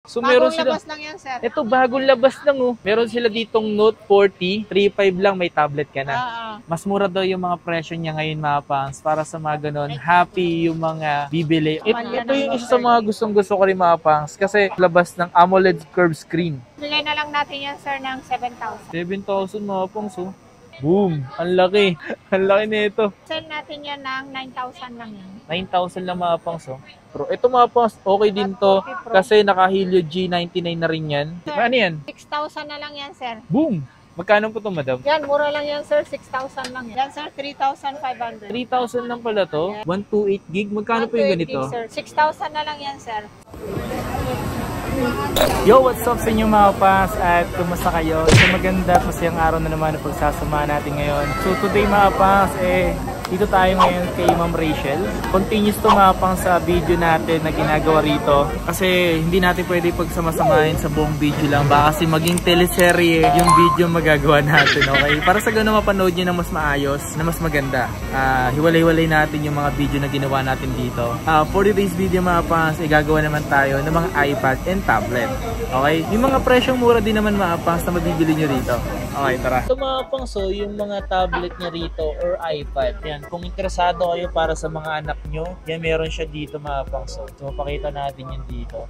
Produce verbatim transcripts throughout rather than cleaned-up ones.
So Bagong meron sila. labas lang yan, sir. Ito bagong labas lang oh. Meron sila ditong Note forty, three five lang may tablet ka na. Oo. Mas mura daw yung mga presyo niya ngayon mga pangs para sa mga ganon. Happy yung mga bibili. Ito, ito yung isa sa mga gustong gusto ko rin mga pangs kasi labas ng AMOLED curved screen. Bigay na lang natin yan, sir, ng seven thousand. seven thousand mga pangs oh. Boom! Ang laki. Ang laki nito. Sell natin yan ng nine thousand lang yan. nine thousand lang mga pangs oh. Pero ito mga pangs, okay din to kasi naka Helio G ninety-nine na rin yan. Ano yan? six thousand na lang yan, sir. Boom! Magkano po to madam? Yan, mura lang yan, sir. six thousand lang yan. Yan, sir, three thousand five hundred. three thousand lang pala to. one twenty-eight gig. Magkano po yung ganito? six thousand na lang yan, sir. Yo, what's up sa inyo mga paps at kumusta kayo? So maganda po siyang araw na naman na pagsasama natin ngayon. So today mga paps, eh dito tayo ngayon kay Ma'am Rachel. Continuous to mga paps sa video natin na ginagawa rito. Kasi hindi natin pwede pagsamasamahin sa buong video lang. Baka kasi maging teleserye yung video magagawa natin, okay? Para sa ganun mapanood nyo na mas maayos, na mas maganda. Uh, hiwalay-hiwalay natin yung mga video na ginawa natin dito. Uh, for today's video mga paps, eh, gagawa naman tayo ng mga iPad and tablet. Okay? Yung mga presyong mura din naman mga pangs na mabibili nyo rito. Okay, tara. Ito mga pangs, so, yung mga tablet nyo rito or iPad. Yan, kung interesado kayo para sa mga anak nyo, yan meron siya dito mga pangs. So, mapakita natin yan dito.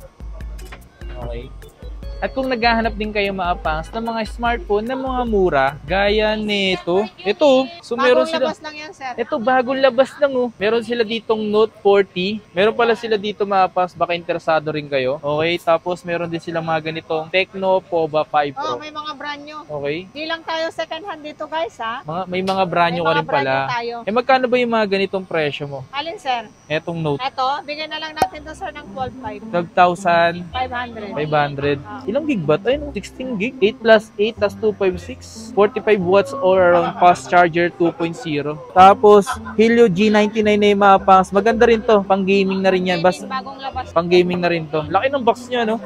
Okay. At kung naghahanap din kayo mga pangs ng mga smartphone na mga mura, gaya nito, ito, so meron Bagong sila. labas lang yan, sir. Ito bagong labas lang oh. Meron sila ditong Note forty. Meron pala sila dito mga pangs, baka interesado rin kayo. Okay, tapos meron din silang mga ganitong Tecno Pova five Oh, Pro. may mga brand new. Okay. Di lang tayo second hand dito, guys, ha? Mga, may mga brand new May ka mga rin brand pala. new tayo. Eh magkano ba yung mga ganitong presyo mo? Alin, sir? Etong Note. Eto, bigyan na lang natin to, sir, ng twelve five. twelve thousand five hundred. five hundred. Ah. Ilang gig ba? Ayun, sixteen gig. eight plus eight plus two fifty-six. forty-five watts all around fast charger two point oh. Tapos, Helio G ninety-nine na yung mga pangs. Maganda rin to. Pang gaming na rin yan. Bas, Bagong labas. pang gaming na rin to. Laki ng box niya, no?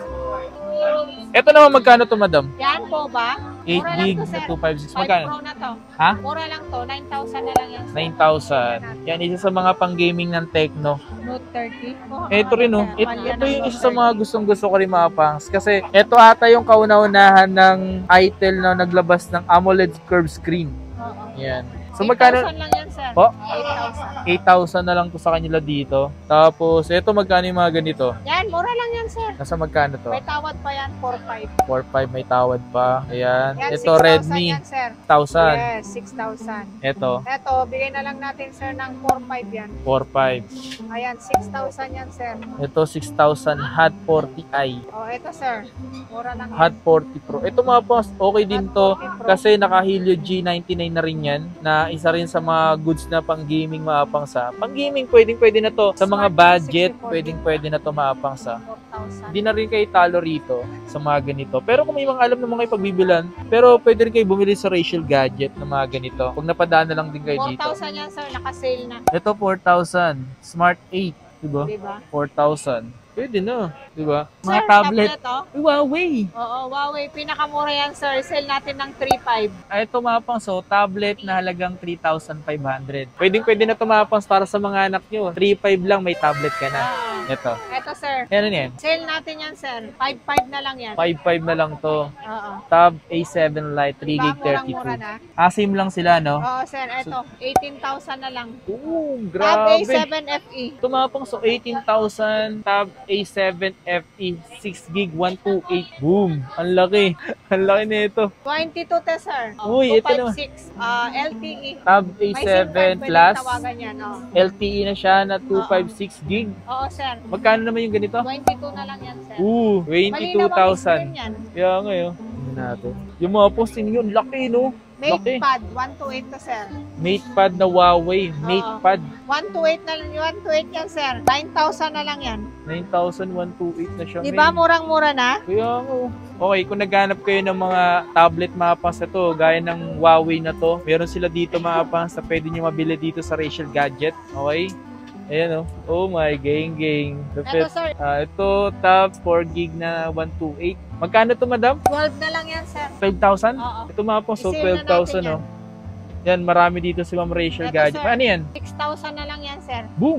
Ito naman, magkano to, madam? Yan po ba? eight Mura lang gig to, na sir. two fifty-six. five Magkano? Pro na to. Ha? Mura lang to. nine thousand na lang yan, sir. nine thousand. Yan, isa sa mga pang gaming ng Tecno. Note thirty. Oh, Ito rin, no? sir. Ito, Palya ito ng yung Note isa sa mga thirty. gustong gusto ko rin mga pangs. Kasi ito ata yung kauna-unahan ng Itel na naglabas ng AMOLED curved screen. Oo. Yan. So magkano? eight thousand lang yan, sir. Po? eight thousand. eight thousand na lang to sa kanila dito. Tapos, ito magkano yung mga ganito? Yan, mura lang yan, sir. Nasa magkano to? May tawad pa yan, four five. four five may tawad pa. Ayan. Yan, Ito six thousand Redmi, yan, sir. six thousand. Yes, six thousand. Ito, Ito, bigay na lang natin, sir, ng four five yan. four five. Ayan, six thousand yan, sir. Ito, six thousand Hot forty i. Oh, ito, sir. Mura lang yan. Hot forty Pro. Ito mga boss, okay din to kasi naka Helio G ninety-nine na rin yan na isa rin sa mga goods na pang gaming maapangsa. Pang gaming pwedeng pwede na to. Sa mga budget, pwedeng pwede na to maapangsa. four thousand. Hindi na rin kayo talo rito sa mga ganito. Pero kung may mga alam na mga pagbibilan, pero pwede rin kayo bumili sa Rachel Gadget na mga ganito. Pag napadaan na lang din kayo four dito. thousand yan, sir. Naka-sale na. Ito four thousand. Smart eight. Diba? Diba? four thousand. Pwede na. Diba? Mga Sir, tablet. oh. Uy, Huawei. Oo, Huawei. Pinakamura yan, sir. Sell natin ng three five. Ay, ito mga pangs, so, tablet na halagang three thousand five hundred. Pwedeng pwede na ito mga pangs para sa mga anak nyo. three five lang, may tablet ka na. Oo. Ito. Ito, sir. Ano yan? Sale natin yan, sir. five five na lang yan. five five na lang to. Oo. Tab A seven Lite, three gig Diba, thirty-two. murang-mura na. Asim lang sila, no? Oo, sir. Ito, eighteen thousand na lang. Oo, Tab A grabe. seven F E. Ito mga pangs, so eighteen thousand. Tab A seven F E, six gig, one twenty-eight. Boom! Ang laki. Ang laki nito. twenty-two te, sir. Oh, Uy, ito two fifty-six. Uh, L T E. Tab A May seven SIM card, Plus. pwedeng tawagan yan. Oh. L T E na siya na two fifty-six gig. Oo, sir. Magkano naman yung ganito? twenty-two na lang yan, sir. Oo, twenty-two thousand. Malinaw ang screen yan. Kaya ngayon, tingnan natin. Yung mga posting yun, laki no? Laki. MatePad, one twenty-eight to, sir. MatePad na Huawei. MatePad. one twenty-eight na lang, one twenty-eight yan, sir. nine thousand na lang yan. nine thousand one twenty-eight na siya. Di ba, men. murang-mura na? Kaya nga. oh. Okay, kung naghanap kayo ng mga tablet mapas na to, gaya ng Huawei na to, meron sila dito mapas na pwede nyo mabili dito sa Rachel Gadget. Okay? Ayan oh. Oh my, gang gang. Ito, sir. Ah, ito, tab four gig na one twenty-eight. Magkano to, madam? twelve na lang yan, sir. twelve thousand? Oo. Ito mga po, so I-sale na twelve thousand, natin oh. Yan, marami dito si Ma'am Rachel Ito, Gadget. sir. Ano yan? six thousand na lang yan, sir. Boom!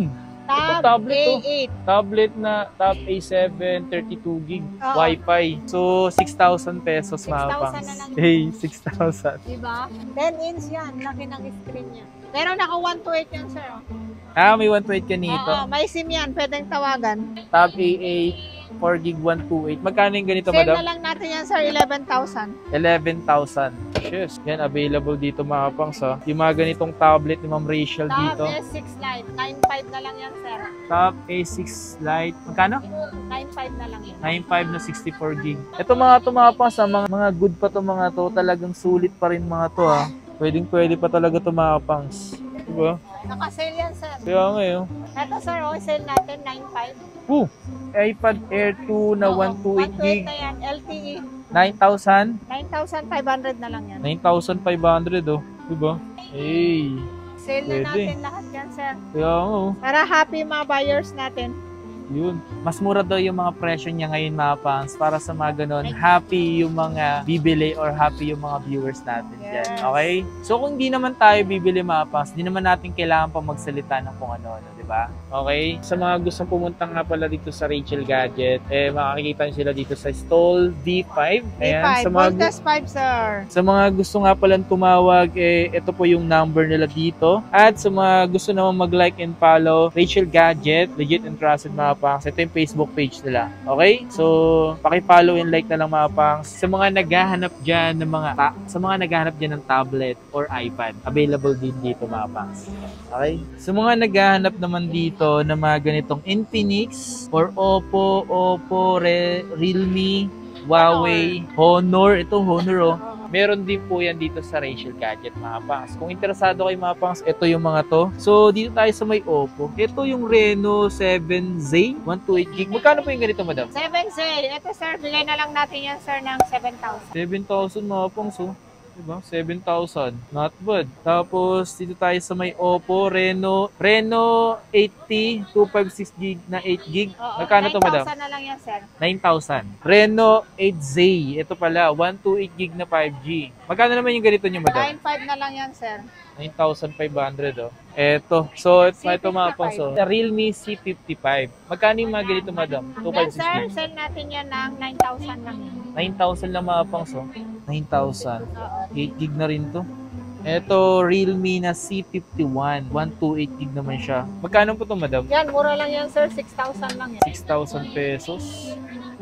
Tab tablet A to. eight. Tablet na Tab A seven, thirty-two gig, Oo. Wi-Fi. So, six thousand pesos mga 6,000 pangs. na lang. Hey, six thousand. Diba? ten inch yan. Laki ng screen niya. Pero naka one twenty-eight yan, sir. oh. Ah, may one twenty ka nito. Oo, may SIM yan. Pwedeng tawagan. Tab A eight, four gig, one twenty-eight. Magkano yung ganito, Sale madam? na lang natin yan, sir. eleven thousand. eleven thousand. Yes. Yan, available dito mga pangs. Ha? Yung mga ganitong tablet ni Ma'am Rachel Tab dito. S six Lite. nine five na lang yan, sir. Tab A six Lite. Magkano? nine five na lang yan. nine five na sixty-four gig. Ito mga to mga pangs, ha? mga, mga good pa to mga to. Talagang sulit pa rin mga to ha. Pwedeng pwede pa talaga to mga pangs. Diba? Naka-sale yan, sir. Kaya ngayon. Ito, sir, oh, sale natin, nine five. Oh, iPad Air two na Oo, one twenty-eight gig. na yan, L T E. nine thousand? nine thousand five hundred na lang yan. nine thousand five hundred oh. Diba? Hey. Sale na Pwede. natin lahat yan, sir. Kaya nga oh. Para happy yung mga buyers natin. Yun. Mas mura daw yung mga presyo niya ngayon mga pangs para sa mga ganun. Happy yung mga bibili or happy yung mga viewers natin dyan. Yes. Okay? So kung di naman tayo bibili mga pangs, di naman natin kailangan pa magsalita ng kung ano-ano. Diba? Okay? Sa mga gustong pumunta nga pala dito sa Rachel Gadget, eh makikita nyo sila dito sa stall D five. D Ayan. five, Sa mga, Voltas five, sir. sa mga gusto nga palang tumawag, eh, ito po yung number nila dito. At sa mga gusto naman mag-like and follow, Rachel Gadget, legit and trusted mga pangs. Ito yung Facebook page nila. Okay? So, paki-follow and like na lang mga pangs. Sa mga naghahanap dyan ng mga, ta- sa mga naghahanap dyan ng tablet or iPad, available din dito mga pangs. Okay? Sa mga naghahanap naman dito ng mga ganitong Infinix or Oppo, Oppo, Re- Realme, Huawei, Honor. Ito Honor oh. Meron din po yan dito sa Rachel Gadget mga pangs. Kung interesado kayo mga pangs, ito yung mga to. So, dito tayo sa may Oppo. Ito yung Reno seven Z, one twenty-eight gig. Magkano po yung ganito, madam? seven sale. Ito, sir, bigay na lang natin yan, sir, ng seven thousand. seven thousand mga pangs oh. Diba? seven thousand. Not bad. Tapos, dito tayo sa may Oppo, Reno, Reno eighty, two fifty-six gig na eight gig. Oo, Magkano to, madam? nine thousand na lang yan, sir. nine thousand. Reno eight Z. Ito pala, one twenty-eight gig na five G. Magkano naman yung ganito nyo, madam? nine five na lang yan, sir. nine thousand five hundred, oh. Eto. So, ito, ito mga C fifty-five. pang, so, Realme C fifty-five. Magkano yung mga ganito, madam? two Yan, fifty-six sir, gig. sell natin yan ng nine thousand lang yan. nine thousand lang mga pang, so. nine thousand. Oo. eight gig na rin to. Ito, Realme na C fifty-one. one twenty-eight gig naman siya. Magkano po to, madam? Yan, mura lang yan, sir. six thousand lang yan. six thousand pesos.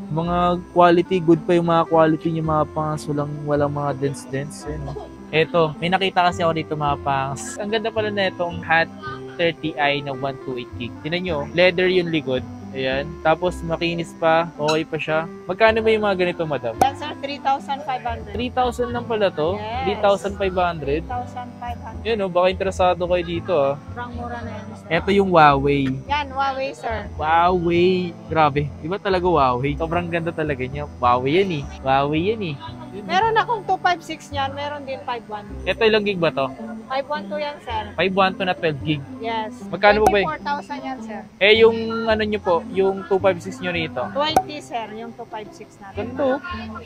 Mga quality, good pa yung mga quality niya mga pangs. Walang, walang mga dents-dents. Eh, no? Eto, may nakita kasi ako dito mga pangs. Ang ganda pala na itong Hat thirty i na one twenty-eight gig. Tinan nyo, leather yung likod. Ayan. Tapos makinis pa. Okay pa siya. Magkano ba yung mga ganito, madam? Yan, sir, three thousand five hundred. three thousand lang pala to? Yes. three thousand five hundred? three thousand five hundred. Yan o, baka interesado kayo dito ah. Sobrang mura na yan, sir. Ito yung Huawei. Yan, Huawei, sir. Huawei. Grabe. Iba talaga Huawei. Sobrang ganda talaga niya. Huawei yan eh. Huawei yan eh. Meron akong two fifty-six niyan. Meron din five twelve. Ito ilang gig ba to? five twelve yan, sir. five twelve na twelve gig. Yes. Magkano po ba eh? twenty-four thousand yan, sir. Eh yung ano nyo po, yung two fifty-six nyo rito. twenty, sir, yung two fifty-six natin. Ganito.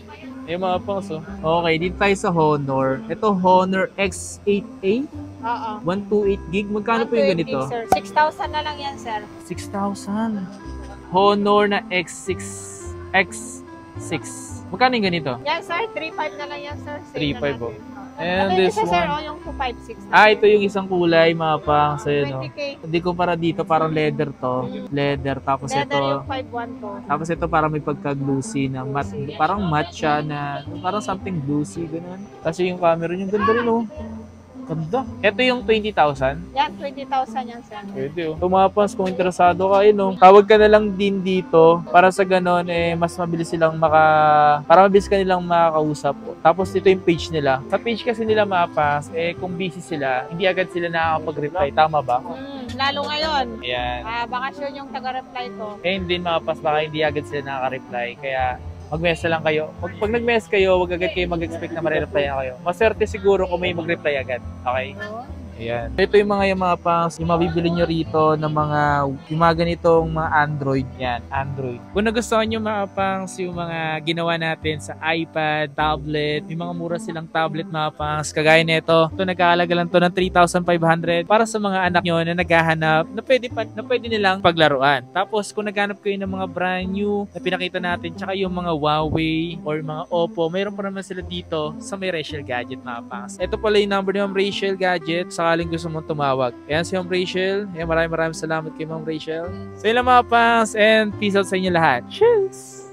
Eh mga pangs oh. Okay, dito tayo sa Honor. Ito Honor X eight A. Oo. one twenty-eight gig. Magkano po yung ganito? sir. six thousand na lang yan, sir. six thousand. Honor na X six. X six. Magkano yung ganito? Yan, sir. three five na lang yan, sir. Save three five, na oh. natin. And Ano this isa, sir, one. oh, yung two fifty-six. na. Ah, ito yung isang kulay, mga pangs. Ayun, no? twenty K. Hindi ko para dito, parang leather to. Leather. Tapos Leather ito, yung five twelve to. tapos ito parang may pagka-glucy na mat, parang matte siya na, parang something glucy, ganun. Kasi yung camera niya, ganda rin, oh. Ganda. Ito yung twenty thousand. Yan, twenty thousand yan, sir. Pwede, oh. Tumapans kung interesado ka, no? Tawag ka na lang din dito para sa ganon, eh, mas mabilis silang maka... Para mabilis ka nilang makakausap. Tapos ito yung page nila. Sa page kasi nila mapas, eh, kung busy sila, hindi agad sila nakakapag-reply. Tama ba? Hmm, lalo ngayon. Ayan. Ah, bakasyon yung taga-reply ko. Eh, hindi mapas, baka hindi agad sila nakaka-reply. Kaya, mag-mess na lang kayo. Pag, pag nag-mess kayo, wag agad kayo mag-expect na ma-reply na kayo. Maswerte siguro kung may mag-reply agad. Okay? Ayan. Ito yung mga yung mga pangs, yung mabibili nyo rito ng mga, yung mga ganitong mga Android. Yan, Android. Kung nagustuhan nyo mga pangs yung mga ginawa natin sa iPad, tablet, may mga mura silang tablet mga pangs, kagaya nito. Ito nag-aalaga lang to ng three thousand five hundred para sa mga anak nyo na naghahanap na pwede, pa, na pwede nilang paglaruan. Tapos kung naghanap kayo ng mga brand new na pinakita natin, tsaka yung mga Huawei or mga Oppo, mayroon pa naman sila dito sa may Rachel Gadget mga pangs. Ito pala yung number ni Ma'am Rachel Gadget, sakaling gusto mong tumawag. Ayan si Ma'am Rachel. Ayan, maraming maraming salamat kay Ma'am Rachel. So yun lang mga pangs, and peace out sa inyo lahat. Cheers!